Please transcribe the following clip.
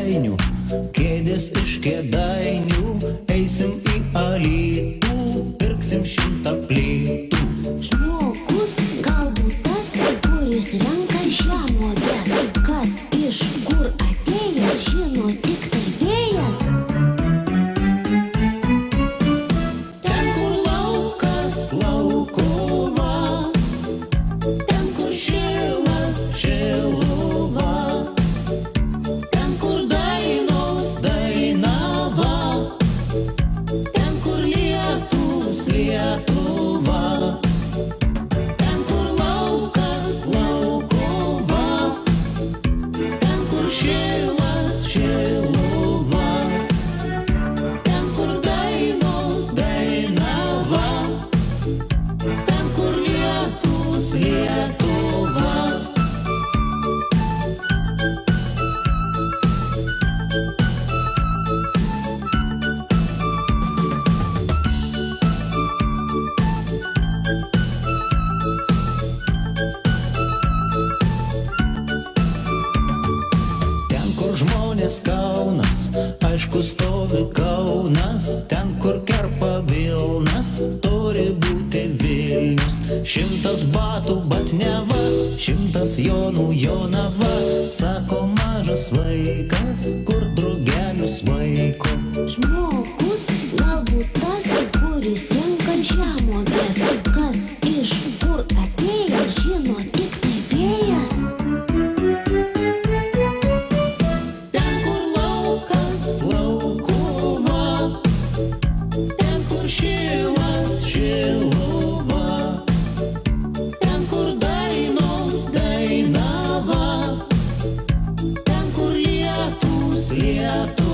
Raseinių, kėdės iš Kėdainių, eisim į Alytų, pirksim 100 plytų. Žmogus galbūt tas, kuris renka žemuoges, kas iš kur atėjęs, žino tik tai vėjas. Ten, kur laukas, Laukova, ten, kur Šilas, Šiluva, ten, kur dainos, Dainava, ten, kur lietus, Lietuva, ten, kur laukas, Laukova, ten, kur Šilas, Šiluva, ten, kur dainos, Dainava, ten, kur lietus, Lietuva. Ten, kur žmonės Kaunas, aišku stovi Kaunas, ten, kur kerpa Vilnas, turi būti Vilnius. 100 batų Batniava, 100 jonų Jonava, sako mažas vaikas, kur drugelius vaiko. Žmogus galbūt tas, kuris renka žemuoges, kas iš kur atėjęs, žino tik tai vėjas. Ten, kur laukas, Laukova, ten, kur Šilas, Šiluva, ten, kur dainos, Dainava, ten, kur lietus, Lietuva.